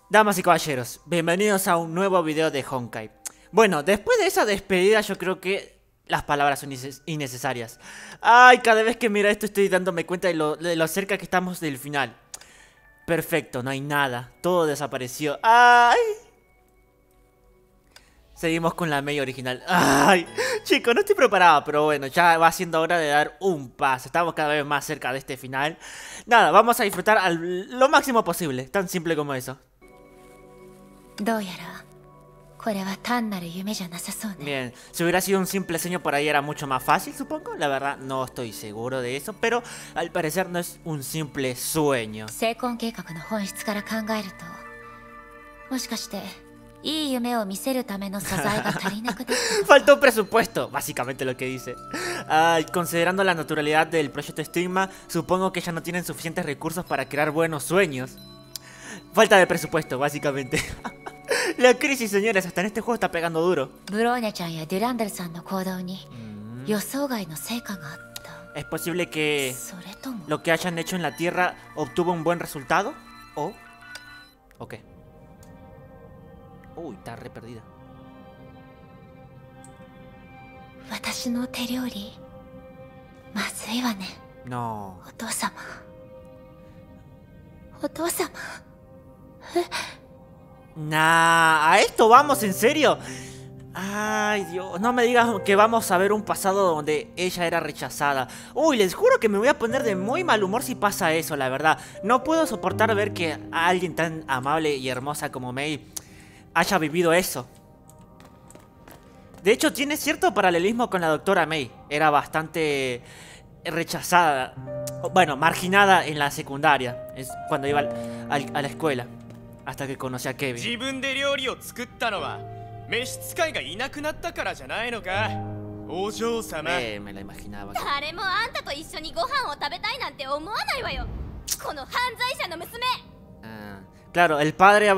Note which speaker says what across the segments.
Speaker 1: Damas y caballeros, bienvenidos a un nuevo video de Honkai. Bueno, después de esa despedida yo creo que las palabras son innecesarias. Ay, cada vez que miro esto estoy dándome cuenta de lo cerca que estamos del final. Perfecto, no hay nada, todo desapareció. Ay. Seguimos con la Mei original. Ay, chicos, no estoy preparado, pero bueno, ya va siendo hora de dar un paso. Estamos cada vez más cerca de este final. Nada, vamos a disfrutar lo máximo posible, tan simple como eso. Bien, si hubiera sido un simple sueño por ahí era mucho más fácil, supongo. La verdad no estoy seguro de eso, pero al parecer no es un simple sueño. Faltó presupuesto, básicamente lo que dice. Considerando la naturalidad del proyecto Stigma, supongo que ya no tienen suficientes recursos para crear buenos sueños. Falta de presupuesto, básicamente. La crisis, señores, hasta en este juego está pegando duro. ¿Es posible que lo que hayan hecho en la Tierra obtuvo un buen resultado? ¿O? ¿O qué? Uy, está re perdida. No. Nah, ¿a esto vamos? ¿En serio? Ay, Dios, no me digas que vamos a ver un pasado donde ella era rechazada. Uy, les juro que me voy a poner de muy mal humor si pasa eso, la verdad. No puedo soportar ver que alguien tan amable y hermosa como Mei haya vivido eso. De hecho, tiene cierto paralelismo con la doctora Mei. Era bastante rechazada, bueno, marginada en la secundaria, es cuando iba a la escuela, hasta que conocí a Kevin. Me la imaginaba. Claro, el padre...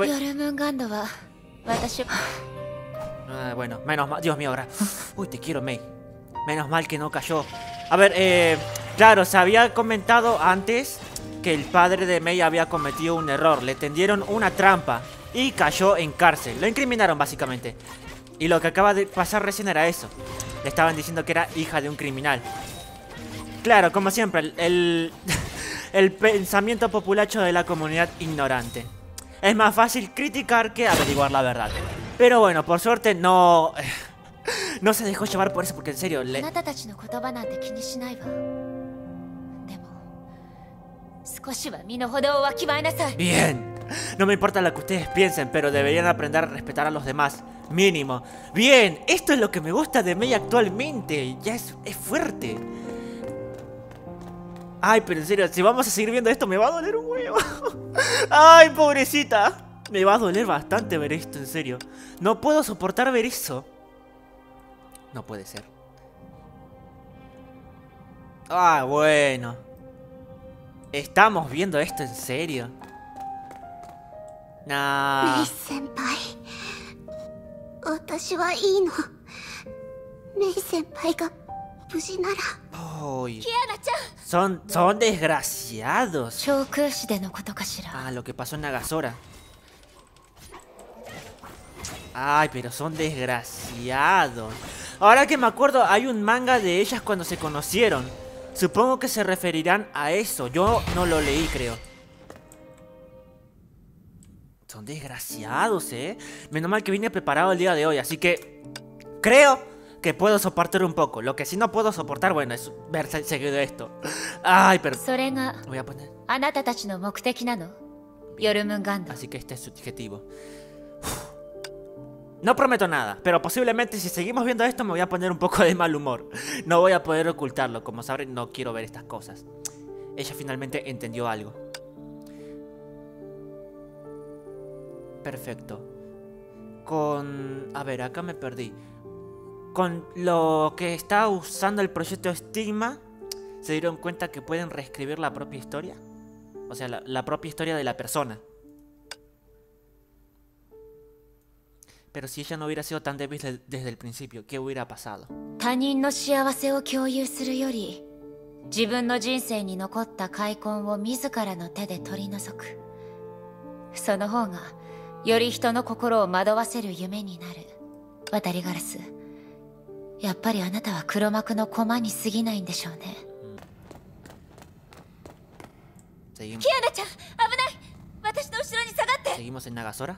Speaker 1: bueno, menos mal. Dios mío, ahora. Uy, te quiero, Mei. Menos mal que no cayó. A ver, claro, se había comentado antes que el padre de Mei había cometido un error. Le tendieron una trampa y cayó en cárcel. Lo incriminaron, básicamente. Y lo que acaba de pasar recién era eso. Le estaban diciendo que era hija de un criminal. Claro, como siempre, el pensamiento populacho de la comunidad ignorante. Es más fácil criticar que averiguar la verdad. Pero bueno, por suerte no se dejó llevar por eso, porque en serio Bien, no me importa lo que ustedes piensen, pero deberían aprender a respetar a los demás. Mínimo. Bien, esto es lo que me gusta de Mei actualmente. Ya es fuerte. Ay, pero en serio, si vamos a seguir viendo esto me va a doler un huevo. Ay, pobrecita. Me va a doler bastante ver esto, en serio. No puedo soportar ver eso. No puede ser. Ah, bueno. ¿Estamos viendo esto en serio? Nah.
Speaker 2: Mei senpai. Watashi wa ii no. Mei senpai ga buji nara.
Speaker 1: Uy. Son desgraciados. Ah, lo que pasó en Nagasora. Ay, pero son desgraciados. Ahora que me acuerdo, hay un manga de ellas cuando se conocieron. Supongo que se referirán a eso. Yo no lo leí, creo. Son desgraciados, Menos mal que vine preparado el día de hoy, así que creo que puedo soportar un poco. Lo que sí no puedo soportar, bueno, es ver seguido esto. Ay, pero... voy a poner... Bien. Así que este es su objetivo. No prometo nada, pero posiblemente si seguimos viendo esto me voy a poner un poco de mal humor. No voy a poder ocultarlo, como sabrán, no quiero ver estas cosas. Ella finalmente entendió algo. Perfecto. A ver, acá me perdí. Con lo que está usando el proyecto Stigma, ¿se dieron cuenta que pueden reescribir la propia historia? O sea, la propia historia de la persona. Pero si ella no hubiera sido tan débil desde el principio, ¿qué hubiera pasado?
Speaker 3: より人の心を惑わせる夢になる。渡りガラス、やっぱりあなたは黒幕の駒に過ぎないんでしょうね。
Speaker 1: Seguimos.
Speaker 3: キアナちゃん、危ない。私の後ろに下がって。
Speaker 1: Seguimos en Nagasora.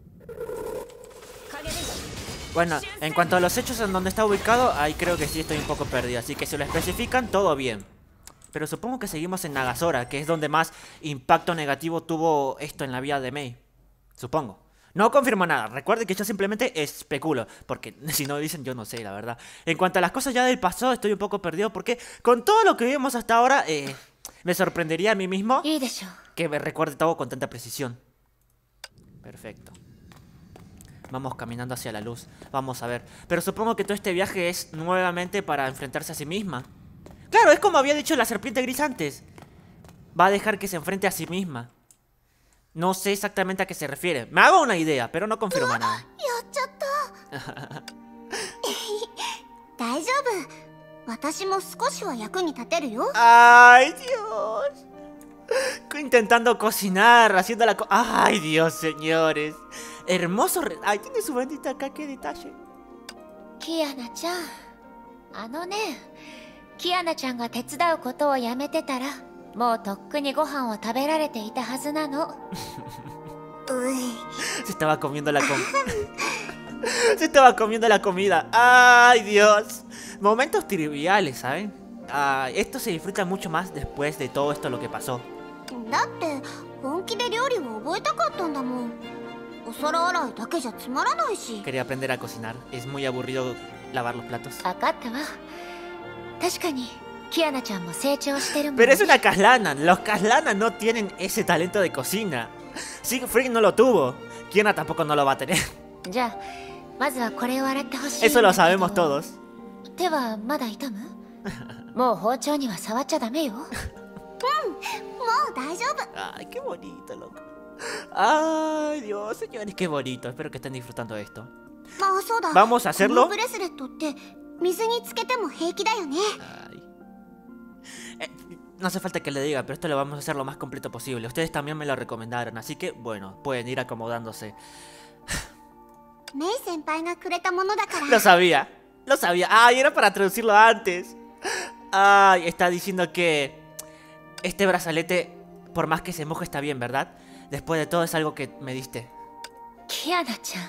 Speaker 1: Bueno, en cuanto a los hechos en donde está ubicado, ahí creo que sí estoy un poco perdido. Así que si lo especifican, todo bien. Pero supongo que seguimos en Nagasora, que es donde más impacto negativo tuvo esto en la vida de Mei. Supongo. No confirmo nada. Recuerde que yo simplemente especulo. Porque si no dicen, yo no sé, la verdad. En cuanto a las cosas ya del pasado, estoy un poco perdido. Porque con todo lo que vimos hasta ahora, me sorprendería a mí mismo que me recuerde todo con tanta precisión. Perfecto. Vamos caminando hacia la luz. Vamos a ver. Pero supongo que todo este viaje es nuevamente para enfrentarse a sí misma. Claro, es como había dicho la serpiente gris antes. Va a dejar que se enfrente a sí misma. No sé exactamente a qué se refiere. Me hago una idea, pero no confirma nada. ¡Ay, Dios! Intentando cocinar, haciendo la ¡ay, Dios, señores! Hermoso ¡ay, tiene su bandita acá! ¡Qué detalle!
Speaker 3: Kiana-chan, キアナちゃんが手伝うことをやめてたら、もうとっくにご飯を食べられていたはずなの。
Speaker 1: Se estaba comiendo la comida. Se estaba comiendo la comida. ¡Ay, Dios! Momentos triviales, ¿saben? Esto se disfruta mucho más después de todo esto lo que pasó. Quería aprender a cocinar. Es muy aburrido lavar los platos. Pero es una Kaslana. Los Kaslana no tienen ese talento de cocina. Siegfried no lo tuvo. Kiana tampoco no lo va a tener. Eso lo sabemos todos. Ay, qué bonito, loco. Ay, Dios, señores, qué bonito. Espero que estén disfrutando de esto. Vamos a hacerlo. No hace falta que le diga, pero esto lo vamos a hacer lo más completo posible. Ustedes también me lo recomendaron, así que, bueno, pueden ir acomodándose. Lo sabía, lo sabía. Ay, era para traducirlo antes. Ay, está diciendo que este brazalete, por más que se moje, está bien, ¿verdad? Después de todo es algo que me diste.
Speaker 3: Kiana-chan,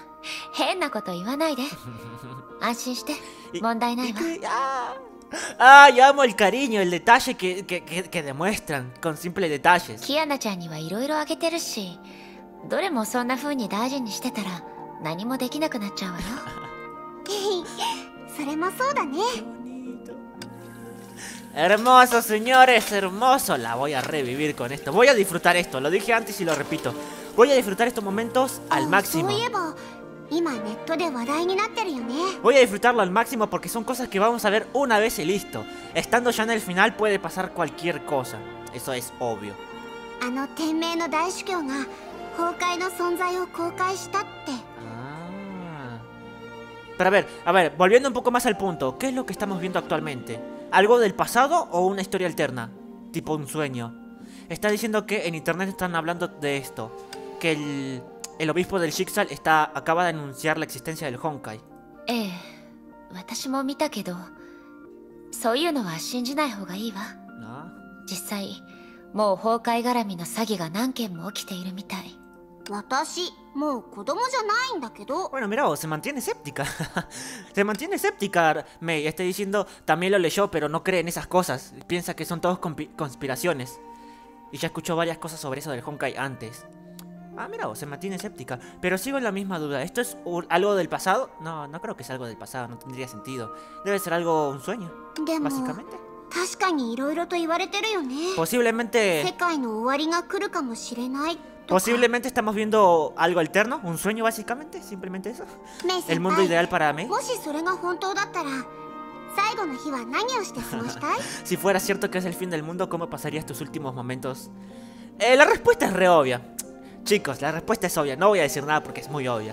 Speaker 1: Ay, amo el cariño, el detalle que demuestran con simples detalles.
Speaker 3: Kiana-chan ni wa iroiro agete shi, dore mo sonna fuu ni daiji ni shite tara nani mo dekinaku nachau wa yo.
Speaker 1: Hermoso, señores, hermoso. La voy a revivir con esto. Voy a disfrutar esto, lo dije antes y lo repito. Voy a disfrutar estos momentos al máximo. Voy a disfrutarlo al máximo porque son cosas que vamos a ver una vez y listo. Estando ya en el final puede pasar cualquier cosa. Eso es obvio. Pero a ver, volviendo un poco más al punto. ¿Qué es lo que estamos viendo actualmente? ¿Algo del pasado o una historia alterna? Tipo un sueño. Está diciendo que en internet están hablando de esto. Que el obispo del Schicksal acaba de anunciar la existencia del Honkai. Bueno, mira vos, se mantiene escéptica. Se mantiene escéptica, Mei. Está diciendo, también lo leyó, pero no cree en esas cosas. Piensa que son todos conspiraciones. Y ya escuchó varias cosas sobre eso del Honkai antes. Mira vos, se mantiene escéptica. Pero sigo en la misma duda. ¿Esto es algo del pasado? No, no creo que sea algo del pasado. No tendría sentido. Debe ser un sueño, básicamente. Posiblemente estamos viendo algo alterno. Un sueño, básicamente. Simplemente eso. El mundo ideal para Mei. Si fuera cierto que es el fin del mundo, ¿cómo pasarías tus últimos momentos? La respuesta es re obvia. Chicos, la respuesta es obvia. No voy a decir nada porque es muy obvia.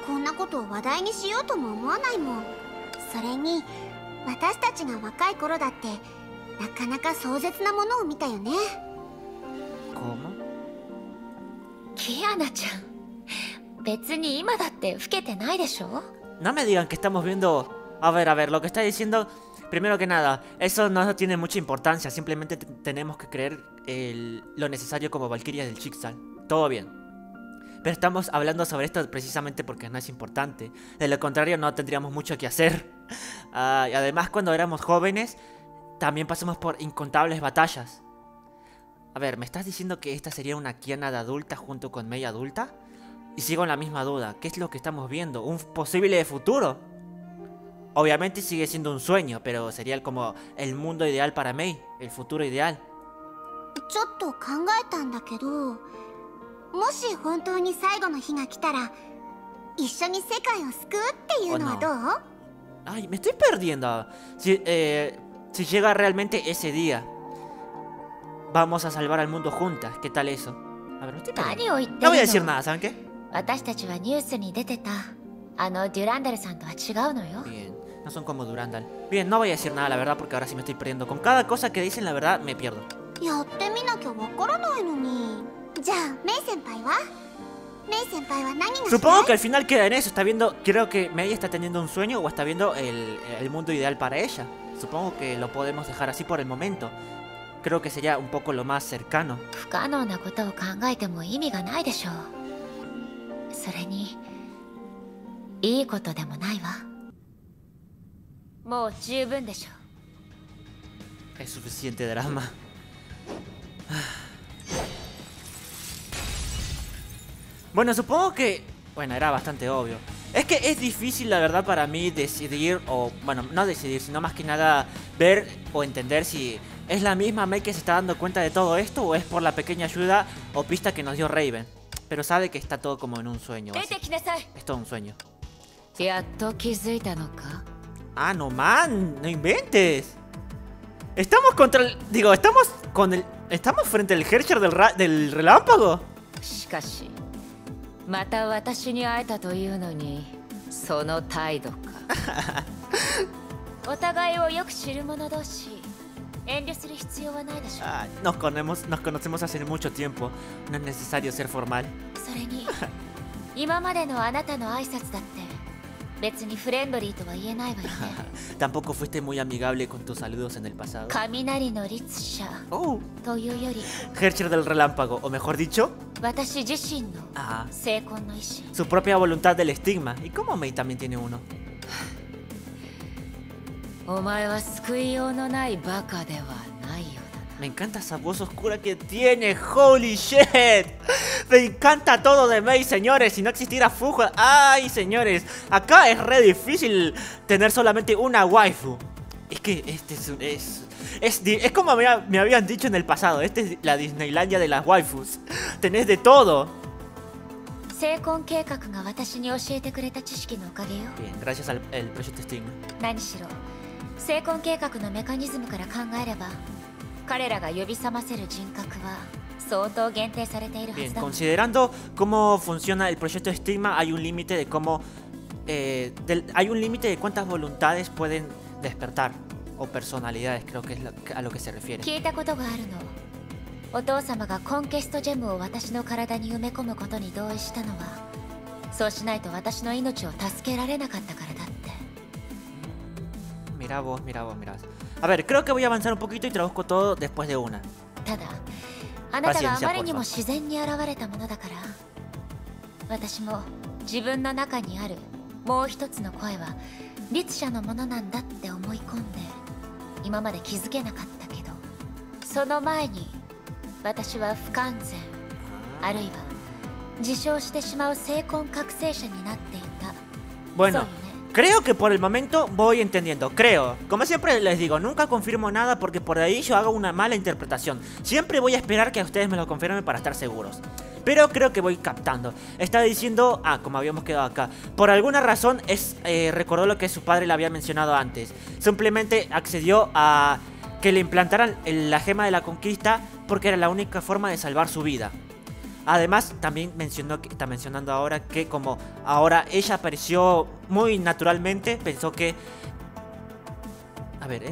Speaker 2: こんなことを話題にしようとも思わないもん。それに私たちが若い頃だってなかなか壮絶なものを見たよね。
Speaker 1: ¿Cómo?
Speaker 3: キアナちゃん、別に今だって老けてないでしょ。
Speaker 1: No me digan que estamos viendo... A ver, lo que está diciendo... Primero que nada, eso no tiene mucha importancia. Simplemente tenemos que creer lo necesario como Valkyria del Schicksal. Todo bien. Pero estamos hablando sobre esto precisamente porque no es importante. De lo contrario, no tendríamos mucho que hacer. Y además, cuando éramos jóvenes, también pasamos por incontables batallas. A ver, ¿me estás diciendo que esta sería una Kiana de adulta junto con Mei adulta? Y sigo en la misma duda. ¿Qué es lo que estamos viendo? ¿Un posible futuro? Obviamente sigue siendo un sueño, pero sería como el mundo ideal para Mei. El futuro ideal.
Speaker 2: ちょっと考えたんだけど、もし本当に最後の日が来たら一緒に世界を救うっていうのはどう？
Speaker 1: Ay, me estoy perdiendo. Si llega realmente ese día, vamos a salvar al mundo juntas. ¿Qué tal eso? A ver, me estoy perdiendo. No voy a decir nada, ¿saben qué?
Speaker 3: 私たちはニュースに出てたあのデュランダルさんとは違うのよ。
Speaker 1: Bien, no son como Durandal. Bien, no voy a decir nada, la verdad, porque ahora sí me estoy perdiendo. Con cada cosa que dicen, la verdad, me pierdo.
Speaker 2: やってみなきゃわからないのに。じゃあメイ先輩は？メイ先輩は何がしたい？
Speaker 1: Supongo que al final queda en eso. Está viendo, creo que Mei está teniendo un sueño o está viendo el mundo ideal para ella. Supongo que lo podemos dejar así por el momento. Creo que sería un poco lo más cercano.
Speaker 3: 不可能なことを考えても意味がないでしょう。それにいいことでもないわ。もう十分でしょう。
Speaker 1: Es suficiente drama. Bueno, supongo que... Bueno, era bastante obvio. Es que es difícil, la verdad, para mí decidir, o... Bueno, no decidir, sino más que nada ver o entender si es la misma Mei que se está dando cuenta de todo esto o es por la pequeña ayuda o pista que nos dio Raven. Pero sabe que está todo como en un sueño. Es todo un sueño. Ah, no, man, no inventes. Estamos contra el... Digo, estamos con el... Estamos frente al Herrscher del relámpago.
Speaker 3: しかしまた私に会えたというのにその態度か。お互いをよく知る者同士遠慮する必要はないでしょう。
Speaker 1: nos conocemos hace mucho tiempo. No es necesario ser formal.
Speaker 3: それに今までのあなたの挨拶だって別にフレンドリーとは言えないわよね。
Speaker 1: Tampoco fuiste muy amigable con tus saludos en el pasado.
Speaker 3: 雷の律者
Speaker 1: Oh,
Speaker 3: というより
Speaker 1: Herrscher del relámpago, o mejor dicho,
Speaker 3: 私自身の成婚の意志。
Speaker 1: su propia voluntad del estigma. ¿Y cómo Mei también tiene uno?
Speaker 3: お前は救いようのないバカではないようだな。
Speaker 1: Me encanta esa voz oscura que tiene. Holy shit. Me encanta todo de Mei, señores. Si no existiera Fujo. Ay, señores. Acá es re difícil tener solamente una waifu. Es que este es como me habían dicho en el pasado. Este es la Disneylandia de las waifus. Tenés de todo.
Speaker 3: 成婚計画が私に教えてくれた知識のおかげよ。
Speaker 1: Bien, gracias al proyecto Stigma.
Speaker 3: 何しろ成婚計画のメカニズムから考えれば彼らが呼び覚ませる人格は相当限定されているはず
Speaker 1: Bien,
Speaker 3: だ。
Speaker 1: considerando cómo funciona el proyecto Stigma, hay un límite de cómo... hay un límite de cuántas voluntades pueden despertar. O personalidades, creo que es a lo que se refiere.
Speaker 3: 聞いたことがあるの。お父様がコンケストジェムを私の体に埋め込むことに同意したのはそうしないと私の命を助けられなかったからだって。
Speaker 1: Mira vos. A ver, creo que voy a avanzar un poquito y traduzco todo después de una.
Speaker 3: ただあなたがあまりにも自然に現れたものだから私も自分の中にあるもう一つの声は律者のものなんだって思い込んで今まで気づけなかったけどその前に私は不完全あるいは自称してしまう成婚覚醒者になっていた。
Speaker 1: Bueno, creo que por el momento voy entendiendo, creo. Como siempre les digo, nunca confirmo nada porque por ahí yo hago una mala interpretación. Siempre voy a esperar que a ustedes me lo confirmen para estar seguros. Pero creo que voy captando. Está diciendo, como habíamos quedado acá. Por alguna razón recordó lo que su padre le había mencionado antes. Simplemente accedió a que le implantaran la gema de la conquista porque era la única forma de salvar su vida. Además, también mencionó que está mencionando ahora que como ahora ella apareció muy naturalmente, pensó que... A ver,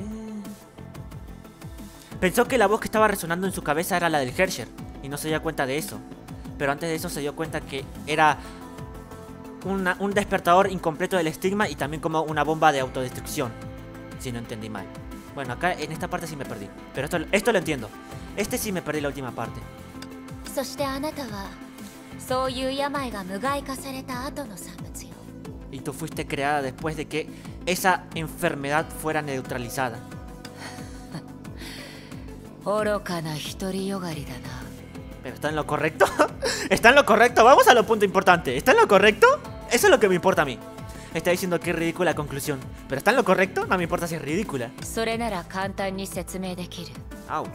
Speaker 1: pensó que la voz que estaba resonando en su cabeza era la del Herrscher y no se dio cuenta de eso. Pero antes de eso se dio cuenta que era un despertador incompleto del estigma y también como una bomba de autodestrucción, si no entendí mal. Bueno, acá en esta parte sí me perdí, pero esto lo entiendo. Este sí me perdí la última parte. Y tú fuiste creada después de que esa enfermedad fuera neutralizada. ¿Pero está en lo correcto? ¿Está en lo correcto? Vamos a lo punto importante. ¿Está en lo correcto? Eso es lo que me importa a mí. Está diciendo que es ridícula la conclusión. ¿Pero está en lo correcto? No me importa si es ridícula. Ouch.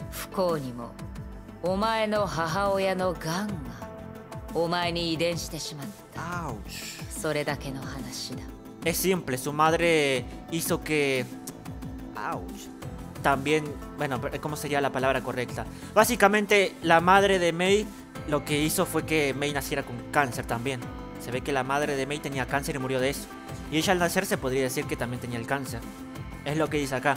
Speaker 1: Ouch. Es simple, su madre hizo que... Ouch. También, bueno, ¿cómo sería la palabra correcta? Básicamente, la madre de Mei lo que hizo fue que Mei naciera con cáncer también. Se ve que la madre de Mei tenía cáncer y murió de eso. Y ella al nacer se podría decir que también tenía el cáncer. Es lo que dice acá.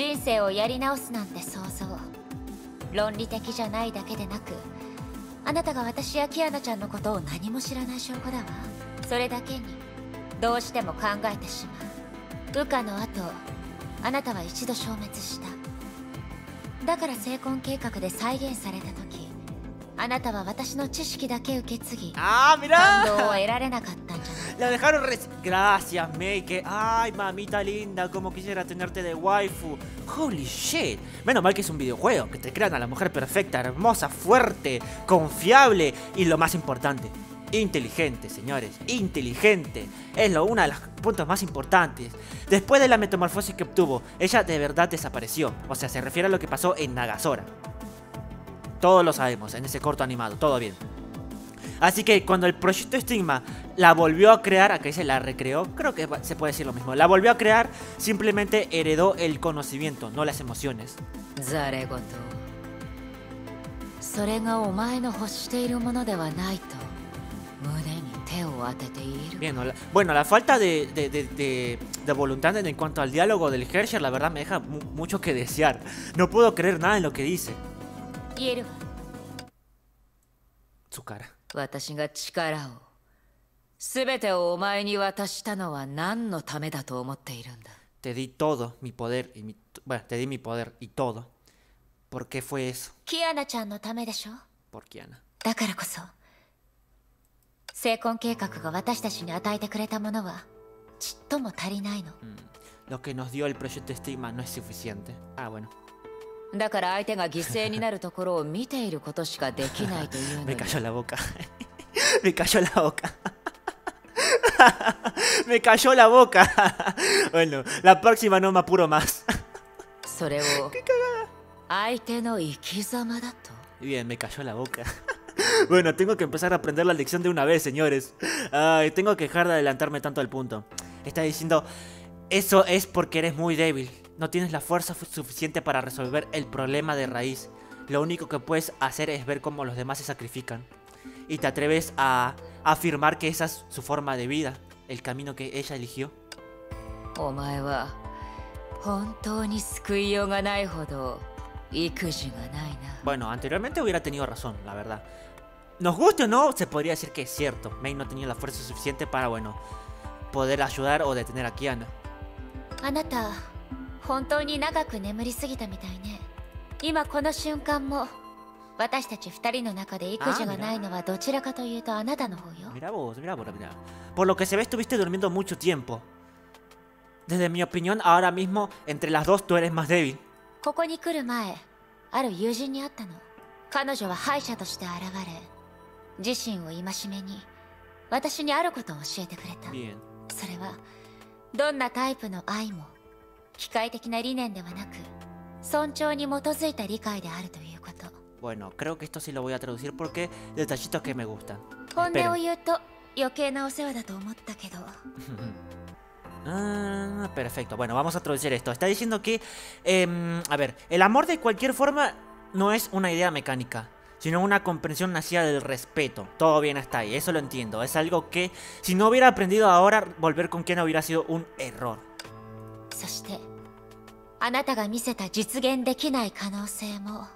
Speaker 1: ¡Ah, mira! La dejaron Gracias, Mei, que... Ay, mamita linda, como quisiera tenerte de waifu. Holy shit. Menos mal que es un videojuego, que te crean a la mujer perfecta, hermosa, fuerte, confiable y lo más importante, inteligente, señores. Inteligente. Es uno de los puntos más importantes. Después de la metamorfosis que obtuvo, ella de verdad desapareció. O sea, se refiere a lo que pasó en Nagasora. Todos lo sabemos, en ese corto animado, todo bien. Así que cuando el Proyecto Estigma la volvió a crear, acá dice la recreó, creo que se puede decir lo mismo. La volvió a crear, simplemente heredó el conocimiento, no las emociones. Bien, bueno, la falta de voluntad en cuanto al diálogo del Herrscher, la verdad me deja mucho que desear. No puedo creer nada en lo que dice. Su cara. Te di todo mi poder y bueno, te di mi poder y todo. ¿Por qué fue eso? Por Kiana. Lo que nos dio el Proyecto Estigma no es suficiente. Ah, bueno. Me cayó la boca. Me cayó la boca. Me cayó la boca. Bueno, la próxima no me apuro más. ¡Qué cagada! Bien, me cayó la boca. Bueno, tengo que empezar a aprender la lección de una vez, señores. Ay, tengo que dejar de adelantarme tanto al punto. Está diciendo, eso es porque eres muy débil. No tienes la fuerza suficiente para resolver el problema de raíz. Lo único que puedes hacer es ver cómo los demás se sacrifican. Y te atreves a afirmar que esa es su forma de vida, el camino que ella eligió. Bueno, anteriormente hubiera tenido razón, la verdad. Nos guste o no, se podría decir que es cierto. Mei no tenía la fuerza suficiente para, bueno, poder ayudar o detener a Kiana. Mira vos, mira. Por lo que se ve, estuviste durmiendo mucho tiempo. Desde mi opinión, ahora mismo, entre las dos, tú eres más débil. Bien. Bueno, creo que esto sí lo voy a traducir porque detallitos que me gustan. Perfecto, bueno, vamos a traducir esto. Está diciendo que, a ver, el amor de cualquier forma no es una idea mecánica, sino una comprensión nacida del respeto. Todo bien hasta ahí, eso lo entiendo. Es algo que, si no hubiera aprendido ahora, volver con Kiana hubiera sido un error.
Speaker 3: そしてあなたが見せた実現できない可能性も。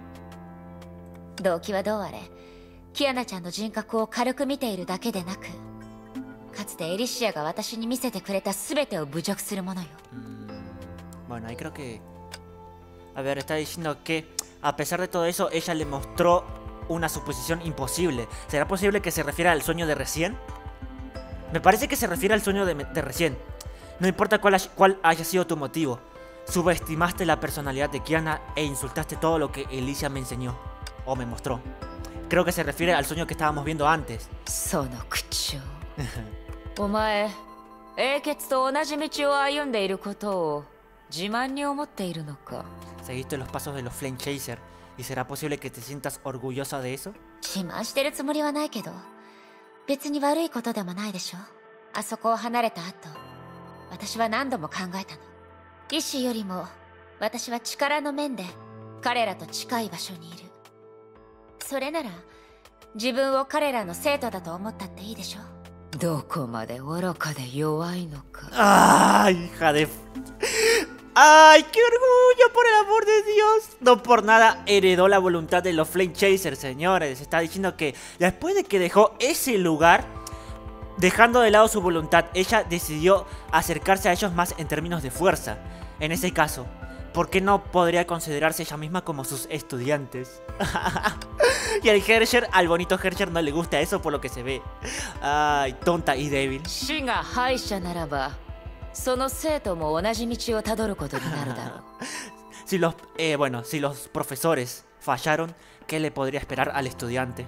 Speaker 3: 動機はどうあれ、キアナちゃんの人格を軽く見ているだけでなく、かつてエリシアが私に見せてくれた全てを侮辱するものよ。
Speaker 1: Bueno, ahí creo que... A ver, está diciendo que a pesar de todo eso, ella le mostró una suposición imposible. ¿Será posible que se refiera al sueño de recién? Me parece que se refiere al sueño de recién. No importa cuál haya sido tu motivo. Subestimaste la personalidad de Kiana e insultaste todo lo que Alicia me enseñó. O me mostró. Creo que se refiere al sueño que estábamos viendo antes.
Speaker 3: その口調。お前、英傑と同じ道を歩んでいることを自慢に思っているのか。
Speaker 1: Seguiste los pasos de los Flame Chaser. ¿Y será posible que te sientas orgullosa de eso?
Speaker 3: 自慢してるつもりはないけど、別に悪いことでもないでしょ。あそこを離れた後、私は何度も考えたの。意志よりも私は力の面で彼らと近い場所にいる。それなら自分を彼らの生徒だと思ったっていいでしょ。どこまで愚かで弱いのか。
Speaker 1: ¡Ay, hija de... ¡Ay, qué orgullo, por el amor de Dios! No por nada heredó la voluntad de los Flame Chasers, señores. Está diciendo que después de que dejó ese lugar, dejando de lado su voluntad, ella decidió acercarse a ellos más en términos de fuerza. En ese caso, ¿por qué no podría considerarse ella misma como sus estudiantes? Y al bonito Hershey no le gusta eso por lo que se ve. Ay, tonta y débil. Si los profesores fallaron, ¿qué le podría esperar al estudiante?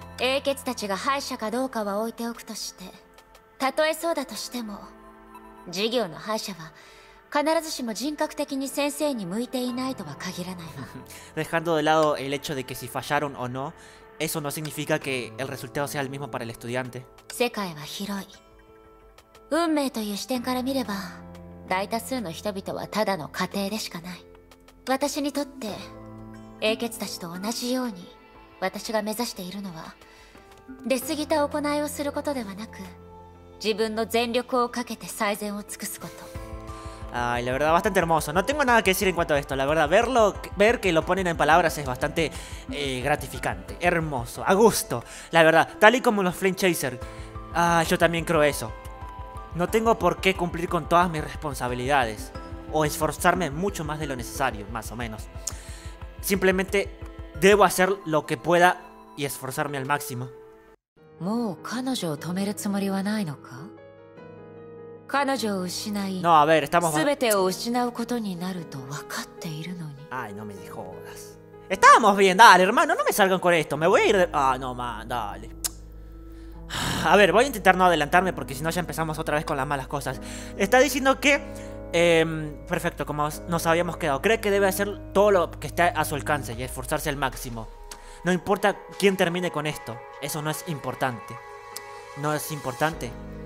Speaker 3: たとえそうだとしても、授業の敗者は必ずしも人格的に先生に向いていないとは限らないわ。
Speaker 1: Dejando de lado el hecho de que si fallaron o no, eso no significa que el resultado sea el mismo para el estudiante.
Speaker 3: 世界は広い。運命という視点から見れば、大多数の人々はただの過程でしかない。私にとって、英傑たちと同じように、私が目指しているのは、出過ぎた行いをすることではなく、自分の全力をかけて最善を尽くすこと。
Speaker 1: Ay, la verdad, bastante hermoso. No tengo nada que decir en cuanto a esto. La verdad, ver que lo ponen en palabras es bastante gratificante, hermoso, a gusto. La verdad, tal y como los Flame Chaser. Yo también creo eso. No tengo por qué cumplir con todas mis responsabilidades o esforzarme mucho más de lo necesario, más o menos. Simplemente debo hacer lo que pueda y esforzarme al máximo.
Speaker 3: もう彼女を止めるつもりはないのか？彼女を失い、
Speaker 1: No, a ver, estamos...
Speaker 3: 全てを失うことになると分かっているのに。
Speaker 1: Ay, no me jodas. Estábamos bien, dale, hermano, no me salgan con esto. Me voy a ir de... no, man, dale. A ver, voy a intentar no adelantarme porque si no ya empezamos otra vez con las malas cosas. Está diciendo que... perfecto, como nos habíamos quedado. Cree que debe hacer todo lo que esté a su alcance y esforzarse al máximo. No importa quién termine con esto. Eso no es importante. No es importante.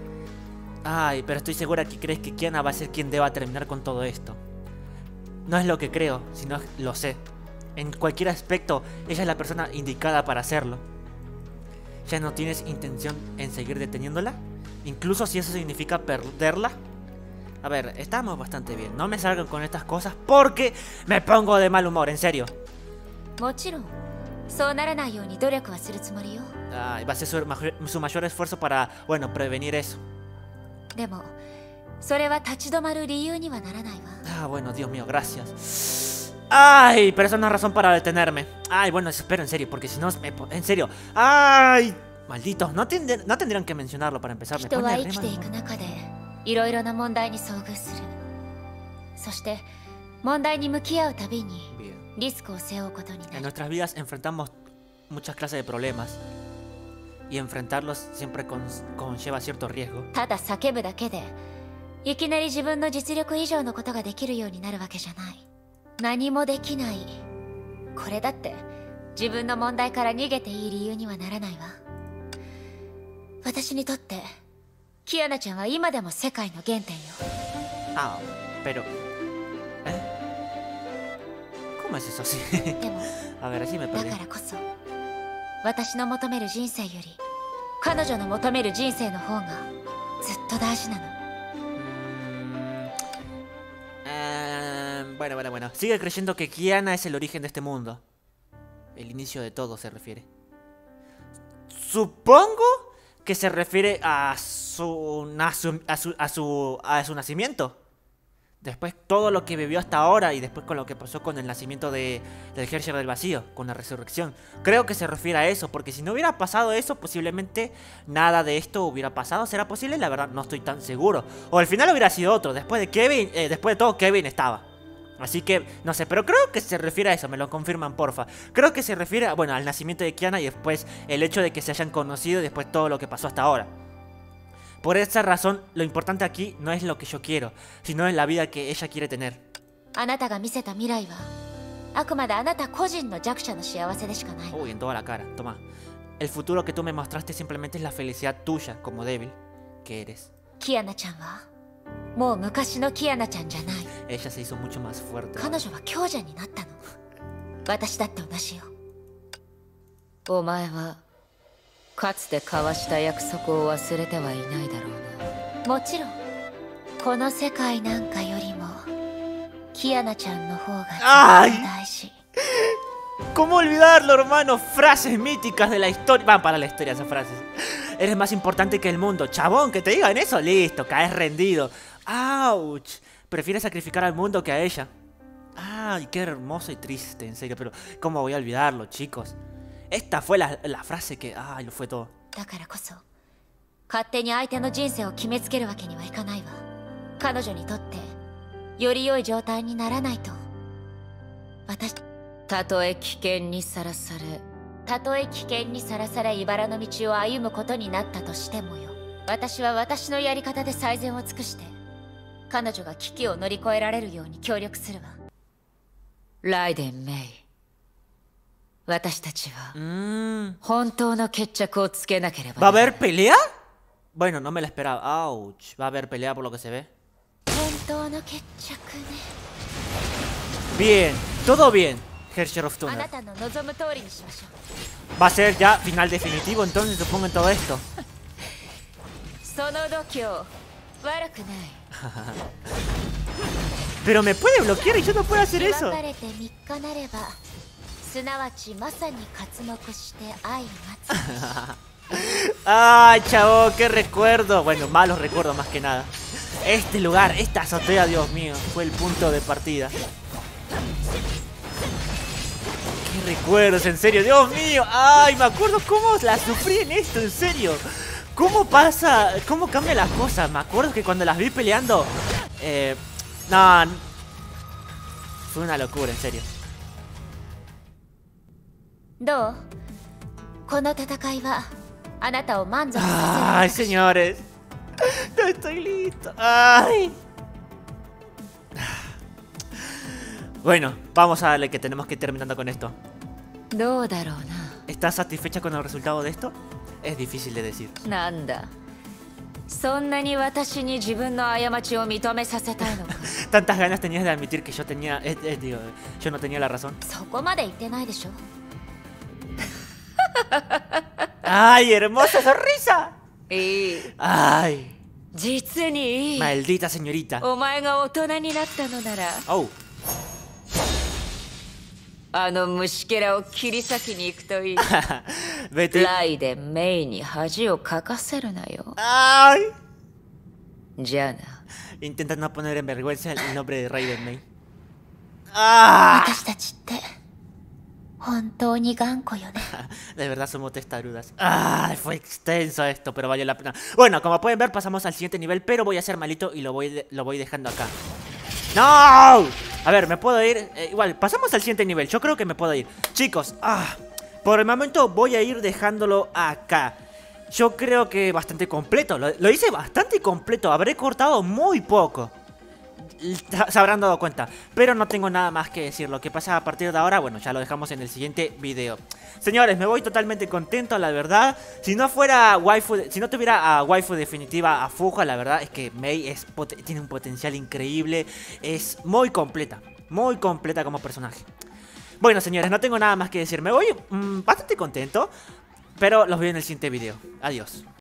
Speaker 1: Ay, pero estoy segura que crees que Kiana va a ser quien deba terminar con todo esto. No es lo que creo, sino lo sé. En cualquier aspecto, ella es la persona indicada para hacerlo. ¿Ya no tienes intención en seguir deteniéndola? Incluso si eso significa perderla. A ver, estamos bastante bien. No me salgan con estas cosas porque me pongo de mal humor, en serio.
Speaker 3: もちろん、そうならないように努力はするつもりよ。
Speaker 1: Va a ser su mayor esfuerzo para, bueno, prevenir eso.
Speaker 3: でも、それは立ち止まる理由にはならないわ。
Speaker 1: Bueno, Dios mío, gracias. Ay, pero eso no es razón para detenerme. Ay, bueno, espero en serio, porque si no, en serio. Ay, malditos, no tendrían que mencionarlo para empezar. Me
Speaker 3: 人は生きていく中で、いろいろな問題に遭遇する。そして、問題に向き合うたびに、リスクを背負うことになる。
Speaker 1: En nuestras vidas enfrentamos muchas clases de problemas. Y enfrentarlos siempre conlleva cierto riesgo.
Speaker 3: ただ叫ぶだけで、いきなり自分の実力以上のことができるようになるわけじゃない。何もできない。これだって自分の問題から逃げていい理由にはならないわ。私にとってキアナちゃんは今でも世界の原点よ。
Speaker 1: pero ¿cómo es eso así?
Speaker 3: でも
Speaker 1: a ver, así me perdí.
Speaker 3: だからこそ私の求める人生より彼女の求める人生の方がずっと大事なの。
Speaker 1: Bueno. Sigue creyendo que Kiana es el origen de este mundo. El inicio de todo se refiere. Supongo que se refiere a su nacimiento. Después todo lo que vivió hasta ahora y después con lo que pasó con el nacimiento del Herrscher del Vacío, con la resurrección. Creo que se refiere a eso, porque si no hubiera pasado eso, posiblemente nada de esto hubiera pasado. ¿Será posible? La verdad no estoy tan seguro. O al final hubiera sido otro. Después de todo, Kevin estaba. Así que, no sé, pero creo que se refiere a eso, me lo confirman, porfa. Creo que se refiere, bueno, al nacimiento de Kiana y después el hecho de que se hayan conocido y después todo lo que pasó hasta ahora. Por esa razón, lo importante aquí no es lo que yo quiero, sino es la vida que ella quiere tener. Uy, en toda la cara, toma. El futuro que tú me mostraste simplemente es la felicidad tuya, como débil que eres.
Speaker 3: Kiana-chan
Speaker 1: ella se hizo mucho más fuerte. ¡Ay! ¿Cómo olvidarlo, hermano? Frases míticas de la historia. Van para la historia esas frases. Eres más importante que el mundo. Chabón, que te digan eso, listo, caes rendido. ¡Auch! Prefiere sacrificar al mundo que a ella. ¡Ay, qué hermoso y triste, en serio! Pero, ¿cómo voy a olvidarlo, chicos? Esta fue la frase que... ¡ay, lo fue todo!
Speaker 4: Raiden Mei. 私たちは本当の決着をつけなければ。
Speaker 1: ¿Va a haber pelea? Bueno, no me la esperaba. Ouch. Va a haber pelea por lo que se ve. Bien, todo bien, Herrscher of Thunder. Va a ser ya final definitivo, entonces supongo en todo esto. Pero me puede bloquear y yo no puedo hacer eso. Ay, chavo, qué recuerdo. Bueno, malos recuerdos más que nada. Este lugar, esta azotea, Dios mío, fue el punto de partida. Qué recuerdos, en serio, Dios mío. Ay, me acuerdo cómo la sufrí en esto, en serio. ¿Cómo pasa? ¿Cómo cambian las cosas? Me acuerdo que cuando las vi peleando... no, fue una locura, en serio. Ay, señores. No estoy listo. Ay. Bueno, vamos a darle que tenemos que ir terminando con esto. ¿Estás satisfecha con el resultado de esto? Es difícil de decir. Tantas ganas tenías de admitir que yo tenía... yo no tenía la razón. ¡Ay, hermosa sonrisa! ¡Ay! Maldita señorita. Oh. Vete. ¡Ay! Intenta no poner en vergüenza el nombre de Raiden Mei. ¡Ah! De verdad somos testarudas. ¡Ay! Fue extenso esto, pero valió la pena. Bueno, como pueden ver, pasamos al siguiente nivel, pero voy a ser malito y lo voy dejando acá. ¡No! A ver, me puedo ir. Igual, pasamos al siguiente nivel. Yo creo que me puedo ir. Chicos, por el momento voy a ir dejándolo acá. Yo creo que bastante completo. Lo hice bastante completo. Habré cortado muy poco. Se habrán dado cuenta. Pero no tengo nada más que decir. Lo que pasa a partir de ahora, bueno, ya lo dejamos en el siguiente video. Señores, me voy totalmente contento, la verdad. Si no fuera waifu, si no tuviera a waifu definitiva a Fuja, la verdad es que Mei tiene un potencial increíble. Es muy completa como personaje. Bueno, señores, no tengo nada más que decir. Me voy bastante contento, pero los veo en el siguiente video. Adiós.